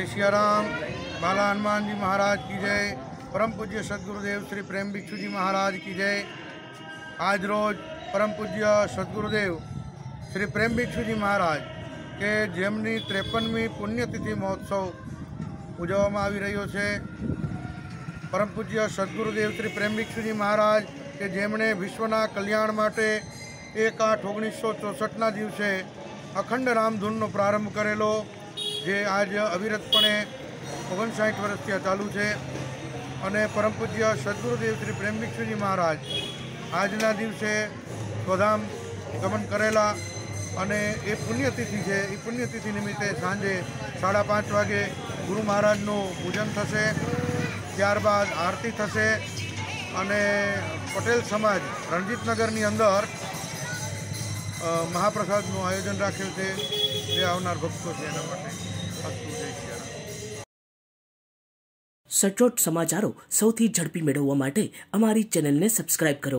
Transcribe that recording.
जय सियाराम। बाला हनुमान जी महाराज की जय। परम पूज्य सदगुरुदेव श्री प्रेम भिक्षु जी महाराज की जय। आज रोज परम पूज्य सदगुरुदेव श्री प्रेम भिक्षु जी महाराज के जेमनी 53મી पुण्यतिथि महोत्सव उजवવામાં આવી રહ્યો છે। परम पूज्य सदगुरुदेव श्री प्रेम भिक्षु जी महाराज के जेमणे विश्वना कल्याण माटे 1/8/1964 दिवसे अखंड रामधूनનો प्रारंभ करेलो, जे आज अविरतपणे 59 वर्षથી चालू है। અને પરમ પૂજ્ય સદગુરુદેવ શ્રી પ્રેમ ભિક્ષુજી મહારાજ આજના દિવસે સ્વધામ ગમન કરેલા અને એ પુણ્યતિથિ છે। એ પુણ્યતિથિ નિમિત્તે સાંજે 5:30 વાગે ગુરુ મહારાજનું પૂજન થશે, ત્યારબાદ આરતી થશે અને પટેલ સમાજ રણજીતનગરની અંદર મહાપ્રસાદનું આયોજન રાખ્યું છે, જે આવનાર ભક્તો છે એના માટે। અસ્તુ, જય સિયારામ। સચોટ સમાચારો સૌથી ઝડપી મેળવવા માટે અમારી ચેનલને સબસ્ક્રાઇબ કરો।